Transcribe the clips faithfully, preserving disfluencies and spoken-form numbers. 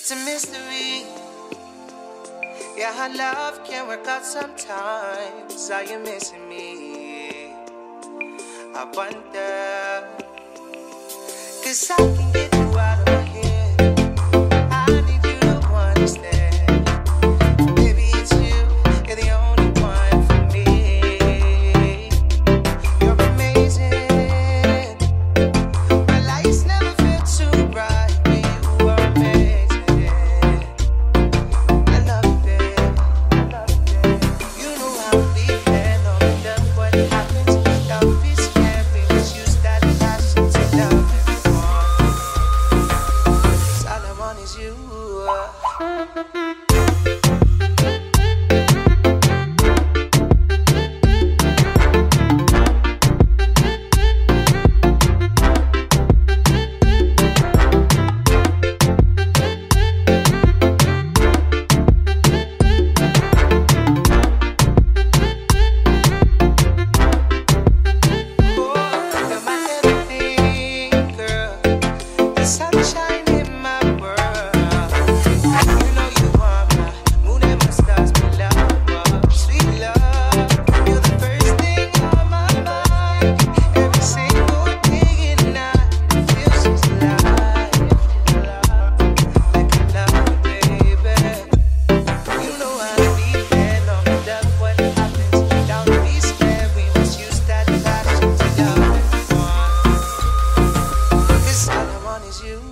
It's a mystery. Yeah, how love can work out sometimes. Are you missing me? I wonder. Cause I can get you out of my head. I need you to understand. Baby, it's you. You're the only one for me. You're amazing. My lights never felt too bright when you were amazing. I love you, babe. You know I'll be there no matter what happens. Don't be scared because you start passion to love everyone. 'Cause all I want is you. Sunshine in my world. You know you are my moon and my stars, my love, sweet love. You're the first thing on my mind. Every single day and night feels just alive. Like I love you, baby. You know I'll be there no matter what happens. Don't be scared, we must use that passion to love everyone. 'Cause all I want is you.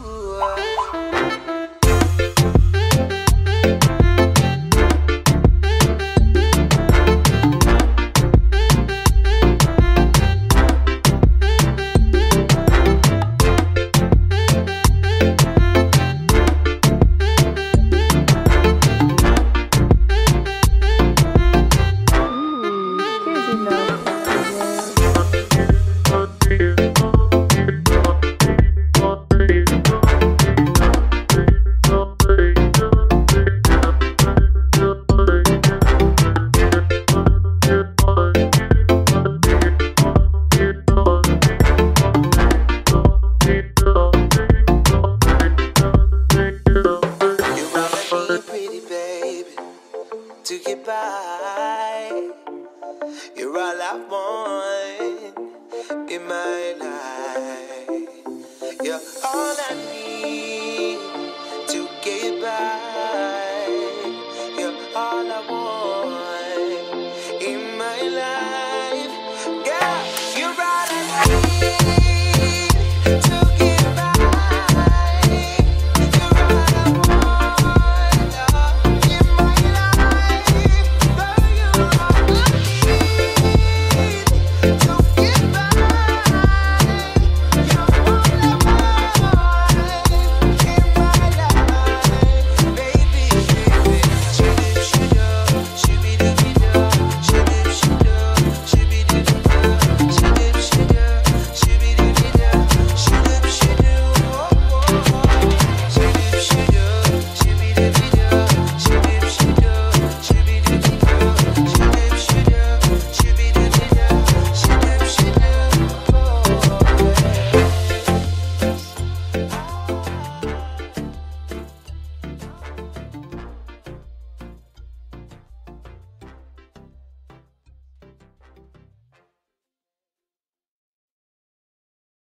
Pretty baby, to get by. You're all I want in my life. You're all I need.